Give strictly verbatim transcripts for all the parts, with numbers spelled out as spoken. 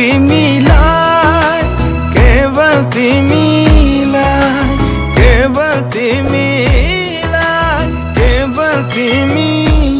तिमीलाई केवल तिमीलाई केवल तिमीलाई केवल तिमीलाई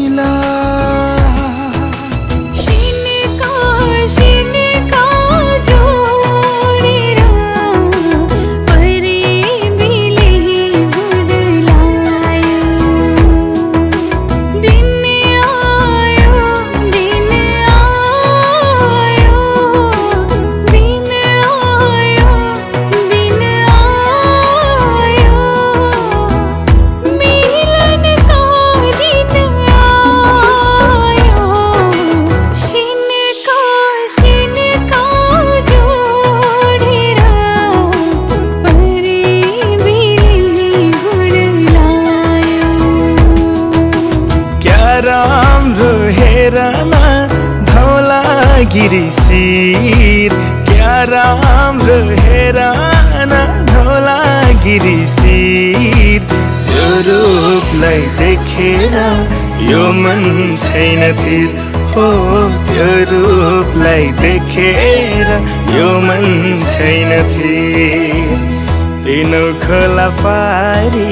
राम्रो हेरना धौलागिरी शिर क्या राम्रो हेरना धौलागिरी शिर त्यो रूपलाई देखेर यो मन छैन थिर हो त्यो रूपलाई देखेर यो मन छैन थिर तीनों खोला पारी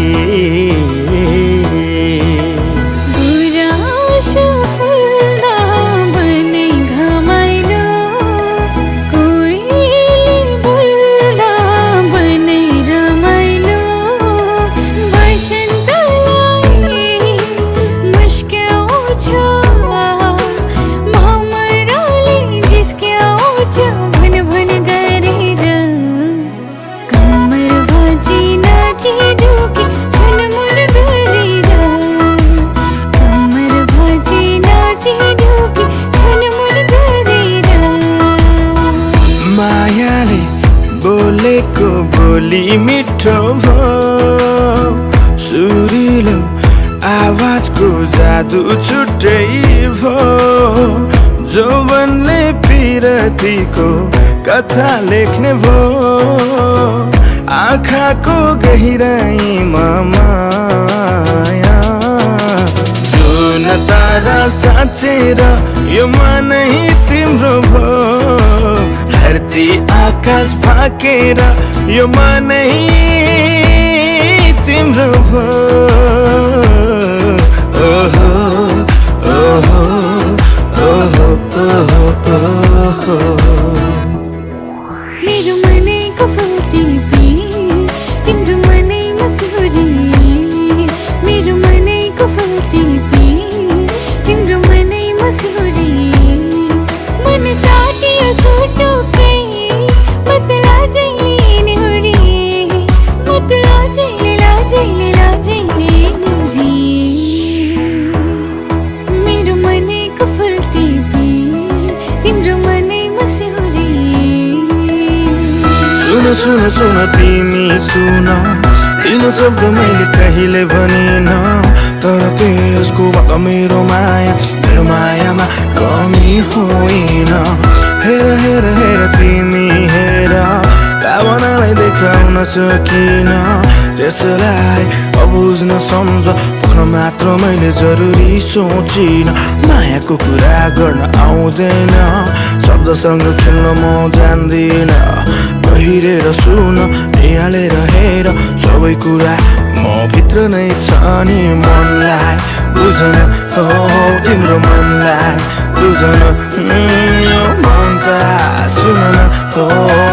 मायाले बोलेको बोली मिठो भो सुरिलो आवाजको जादु छुट्टै भो जौवनले पिरतीको कथा लेख्ने भो आँखाको गहिराईमा माया जुन तारा साँचेर यो मनै तिम्रो भो धरती आकाश फाकेर यो मनै तिम्रो भो ओहो ओहो ओहो ओहो मेरो मनैको फुल टिपी तिम्रो मनैमा सुरी मेरो मनैको फुल टिपी तिम्रो मनैमा सुरी मन साटियो सुटुकै मतला जैले हुरी मतला जैले लाजैले लाजैले नुरी मेरो मनैको फुल टिपी तिम्रो मनैमा सुरी सुन सुन सुन तिमी सुन तिम्रो शब्द मैले कहिले भनिन तर त्यसको मतलब मेरो माया मेरो मायामा कमी होइन हेर हेर हेर तिमी हेर भावनालाई देखाउन सकिन त्यसलाई अबुझ्न सम्झ पुग्न मात्र मैले जरुरी सोचिन मायाको कुरा गर्न आउँदैन शब्दसँग खेल्न म जान्दिन गहिरेर सुन निहालेर हेर सबै कुरा म भित्र नै छ नि मनलाई बुझ्न हो तिम्रो मनलाई बुझ्न यो मन त सुन हो